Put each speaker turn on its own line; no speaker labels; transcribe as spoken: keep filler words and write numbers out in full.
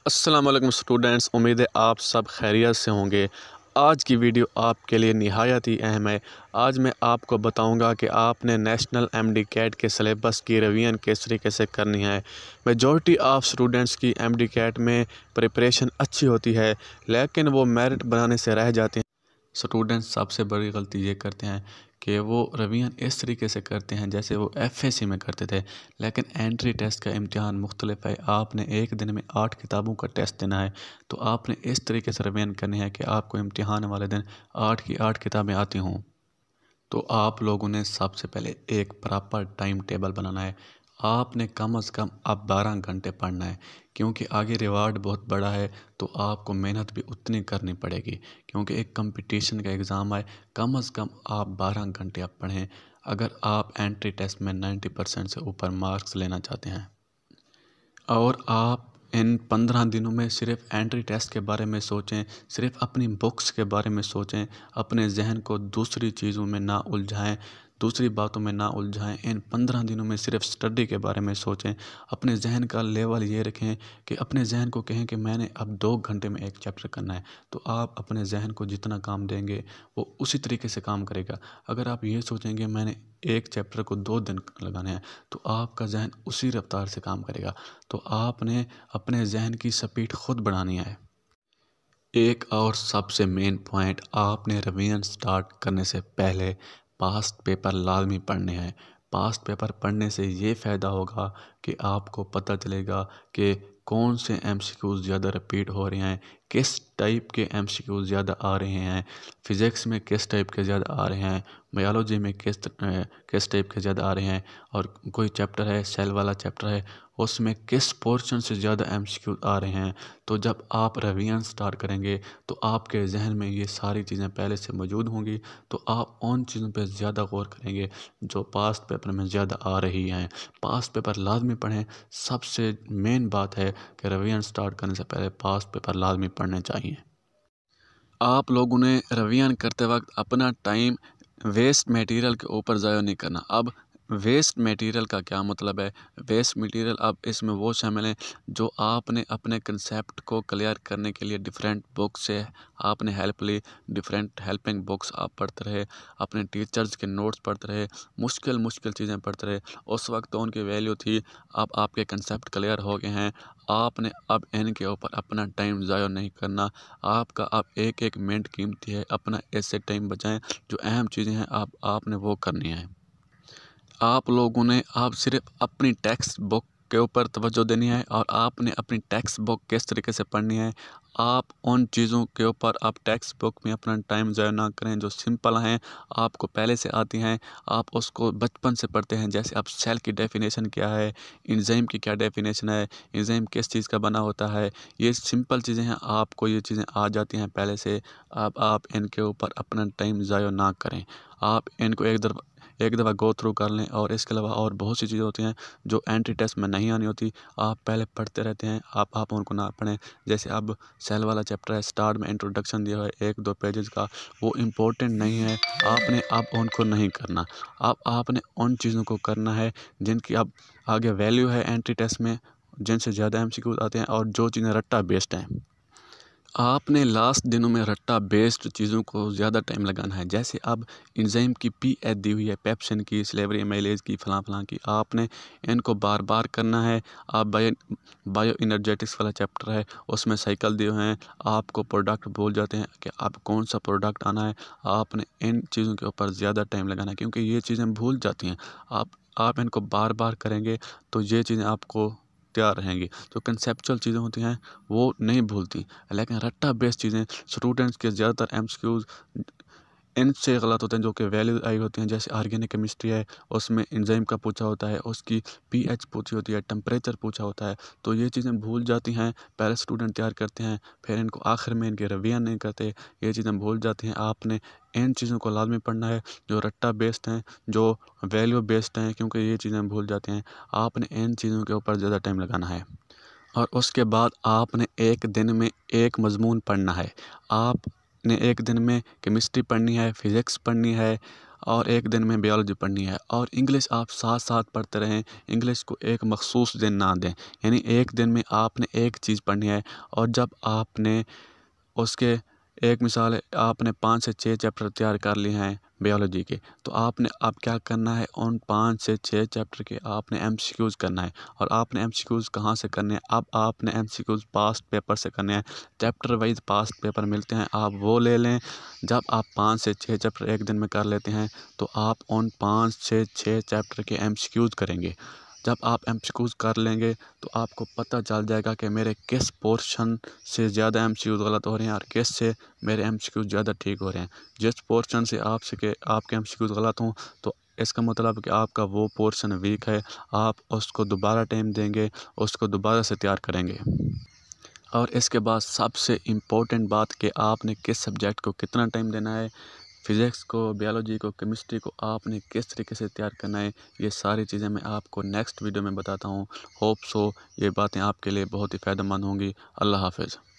अस्सलाम वालेकुम स्टूडेंट्स, उम्मीद है आप सब खैरियत से होंगे। आज की वीडियो आपके लिए निहायत ही अहम है। आज मैं आपको बताऊंगा कि आपने नेशनल एमडी कैट के सिलेबस की रिवीजन किस तरीके से करनी है। मेजॉरिटी ऑफ स्टूडेंट्स की एमडी कैट में प्रिपरेशन अच्छी होती है, लेकिन वो मेरिट बनाने से रह जाते हैं। स्टूडेंट्स सबसे बड़ी गलती ये करते हैं कि वो रिवीजन इस तरीके से करते हैं जैसे वो एफएससी में करते थे, लेकिन एंट्री टेस्ट का इम्तिहान मुख्तलिफ है। आपने एक दिन में आठ किताबों का टेस्ट देना है, तो आपने इस तरीके से रिवीजन करनी है कि आपको इम्तिहान वाले दिन आठ की आठ किताबें आती हों। तो आप लोगों ने सबसे पहले एक प्रॉपर टाइम टेबल बनाना है। आपने कम अज़ कम अब बारह घंटे पढ़ना है, क्योंकि आगे रिवार्ड बहुत बड़ा है, तो आपको मेहनत भी उतनी करनी पड़ेगी, क्योंकि एक कंपटीशन का एग्ज़ाम है। कम अज़ कम आप बारह घंटे आप पढ़ें अगर आप एंट्री टेस्ट में नब्बे परसेंट से ऊपर मार्क्स लेना चाहते हैं। और आप इन पंद्रह दिनों में सिर्फ एंट्री टेस्ट के बारे में सोचें, सिर्फ अपनी बुक्स के बारे में सोचें। अपने जहन को दूसरी चीज़ों में ना उलझाएं, दूसरी बातों में ना उलझाएं। इन पंद्रह दिनों में सिर्फ स्टडी के बारे में सोचें। अपने जहन का लेवल ये रखें कि अपने जहन को कहें कि मैंने अब दो घंटे में एक चैप्टर करना है, तो आप अपने जहन को जितना काम देंगे वो उसी तरीके से काम करेगा। अगर आप ये सोचेंगे मैंने एक चैप्टर को दो दिन लगाने हैं, तो आपका जहन उसी रफ्तार से काम करेगा। तो आपने अपने जहन की स्पीड खुद बढ़ानी है। एक और सबसे मेन पॉइंट, आपने रिवीजन स्टार्ट करने से पहले पास्ट पेपर लाजमी पढ़ने हैं। पास्ट पेपर पढ़ने से ये फ़ायदा होगा कि आपको पता चलेगा कि कौन से एमसीक्यूज़ ज़्यादा रिपीट हो रहे हैं, किस टाइप के एमसीक्यूज़ ज़्यादा आ रहे हैं, फ़िज़िक्स में किस टाइप के ज़्यादा आ रहे हैं, बायोलॉजी में किस किस टाइप के ज़्यादा आ रहे हैं, और कोई चैप्टर है सेल वाला चैप्टर है उसमें किस पोर्शन से ज़्यादा एमसीक्यू आ रहे हैं। तो जब आप रिवीजन स्टार्ट करेंगे तो आपके जहन में ये सारी चीज़ें पहले से मौजूद होंगी, तो आप उन चीज़ों पे ज़्यादा गौर करेंगे जो पास्ट पेपर में ज़्यादा आ रही हैं। पास्ट पेपर लाजमी पढ़ें। सबसे मेन बात है कि रिवीजन स्टार्ट करने से पहले पास्ट पेपर लाजमी पढ़ने चाहिए। आप लोगों ने रिवीजन करते वक्त अपना टाइम वेस्ट मटेरियल के ऊपर ज़ाया नहीं करना। अब वेस्ट मटेरियल का क्या मतलब है? वेस्ट मटेरियल अब इसमें वो शामिल हैं जो आपने अपने कंसेप्ट को क्लियर करने के लिए डिफरेंट बुक से आपने हेल्प ली, डिफरेंट हेल्पिंग बुक्स आप पढ़ते रहे, अपने टीचर्स के नोट्स पढ़ते रहे, मुश्किल मुश्किल चीज़ें पढ़ते रहे। उस वक्त तो उनकी वैल्यू थी, अब आपके कंसेप्ट क्लियर हो गए हैं। आपने अब इनके ऊपर अपना टाइम ज़ाया नहीं करना। आपका अब एक एक मिनट कीमती है, अपना ऐसे टाइम बचाएं। जो अहम चीज़ें हैं आप आपने वो करनी है। आप लोगों ने आप सिर्फ अपनी टेक्स्ट बुक के ऊपर तवज्जो देनी है, और आपने अपनी टेक्स्ट बुक किस तरीके से पढ़नी है। आप उन चीज़ों के ऊपर आप टेक्स्ट बुक में अपना टाइम ज़ाया ना करें जो सिंपल हैं, आपको पहले से आती हैं, आप उसको बचपन से पढ़ते हैं। जैसे आप सेल की डेफिनेशन क्या है, एंजाइम की क्या डेफिनेशन है, एंजाइम किस चीज़ का बना होता है, ये सिंपल चीज़ें हैं, आपको ये चीज़ें आ जाती हैं पहले से। अब आप इनके ऊपर अपना टाइम ज़ाया ना करें। आप इनको एक दफ़ा एक दफ़ा गो थ्रू कर लें। और इसके अलावा और बहुत सी चीज़ें होती हैं जो एंट्री टेस्ट में नहीं आनी होती, आप पहले पढ़ते रहते हैं, आप आप उनको ना पढ़ें। जैसे अब सेल वाला चैप्टर है, स्टार्ट में इंट्रोडक्शन दिया है एक दो पेजेस का, वो इम्पोर्टेंट नहीं है, आपने अब उनको नहीं करना। अब आपने उन चीज़ों को करना है जिनकी अब आगे वैल्यू है एंट्री टेस्ट में, जिनसे ज़्यादा एमसीक्यूज आते हैं, और जो चीज़ें रट्टा बेस्ड हैं। आपने लास्ट दिनों में रट्टा बेस्ड चीज़ों को ज़्यादा टाइम लगाना है। जैसे अब एंजाइम की पीएच दी हुई है, पेप्सिन की, स्लेवरी एमाइलेज की, फलां फलां की, आपने इनको बार बार करना है। आप बायो बायो इनर्जेटिक्स वाला चैप्टर है, उसमें साइकिल दिए हुए हैं, आपको प्रोडक्ट भूल जाते हैं कि आप कौन सा प्रोडक्ट आना है। आपने इन चीज़ों के ऊपर ज़्यादा टाइम लगाना है, क्योंकि ये चीज़ें भूल जाती हैं। आप आप इनको बार बार करेंगे तो ये चीज़ें आपको तैयार रहेंगी। जो कंसेप्चुअल चीज़ें होती हैं वो नहीं भूलती, लेकिन रट्टा बेस्ड चीज़ें स्टूडेंट्स के ज़्यादातर एमसीक्यूज़ इनसे गलत होते हैं जो कि वैल्यू आई होती हैं। जैसे ऑर्गेनिक केमिस्ट्री है, उसमें एंजाइम का पूछा होता है, उसकी पीएच पूछी होती है, टेम्परेचर पूछा होता है, तो ये चीज़ें भूल जाती हैं। पहले स्टूडेंट तैयार करते हैं, फिर इनको आखिर में इनके रिवीजन नहीं करते, ये चीज़ें भूल जाती हैं। आपने इन चीज़ों को लाजमी पढ़ना है जो रट्टा बेस्ड हैं, जो वैल्यू बेस्ड हैं, क्योंकि ये चीज़ें भूल जाते हैं। आपने इन चीज़ों के ऊपर ज़्यादा टाइम लगाना है। और उसके बाद आपने एक दिन में एक मज़मून पढ़ना है। आपने एक दिन में केमिस्ट्री पढ़नी है, फ़िज़िक्स पढ़नी है, और एक दिन में बायोलॉजी पढ़नी है। और इंग्लिश आप साथ साथ पढ़ते रहें, इंग्लिश को एक मखसूस दिन ना दें, यानी एक दिन में आपने एक चीज़ पढ़नी है। और जब आपने उसके एक मिसाल है, आपने पाँच से छः चैप्टर तैयार कर लिए हैं बायोलॉजी के, तो आपने अब क्या करना है, उन पाँच से छः चैप्टर के आपने एमसीक्यूज़ करना है। और आपने एमसीक्यूज़ कहाँ से करने हैं, अब आपने एमसीक्यूज़ पास्ट पेपर से करने हैं। चैप्टर वाइज पास्ट पेपर मिलते हैं, आप वो ले लें। जब आप पाँच से छः चैप्टर एक दिन में कर लेते हैं तो आप उन पाँच से छः चैप्टर के एमसीक्यूज़ करेंगे। जब आप एमसीक्यूज़ कर लेंगे तो आपको पता चल जाएगा कि मेरे किस पोर्शन से ज़्यादा एमसीक्यूज़ गलत हो रहे हैं और किस से मेरे एमसीक्यूज़ ज़्यादा ठीक हो रहे हैं। जिस पोर्शन से आपसे के आपके एमसीक्यूज़ गलत हों तो इसका मतलब कि आपका वो पोर्शन वीक है, आप उसको दोबारा टाइम देंगे, उसको दोबारा से तैयार करेंगे। और इसके बाद सबसे इम्पोर्टेंट बात कि आपने किस सब्जेक्ट को कितना टाइम देना है, फ़िज़िक्स को, बायोलॉजी को, केमिस्ट्री को आपने किस तरीके से तैयार करना है, ये सारी चीज़ें मैं आपको नेक्स्ट वीडियो में बताता हूँ। होप सो ये बातें आपके लिए बहुत ही फ़ायदेमंद होंगी। अल्लाह हाफ़िज़।